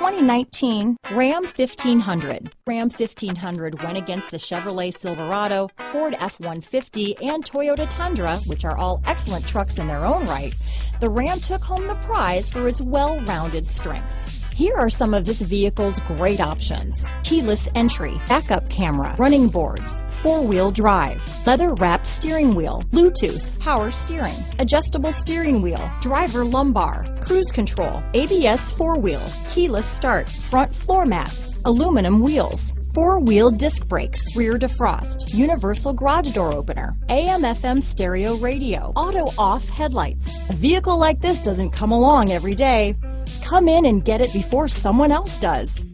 2019 Ram 1500. Ram 1500 went against the Chevrolet Silverado, Ford F-150, and Toyota Tundra, which are all excellent trucks in their own right. The Ram took home the prize for its well-rounded strengths. Here are some of this vehicle's great options: keyless entry, backup camera, running boards, four-wheel drive, leather-wrapped steering wheel, Bluetooth, power steering, adjustable steering wheel, driver lumbar, cruise control, ABS four-wheel, keyless start, front floor mats, aluminum wheels, four-wheel disc brakes, rear defrost, universal garage door opener, AM/FM stereo radio, auto-off headlights. A vehicle like this doesn't come along every day. Come in and get it before someone else does.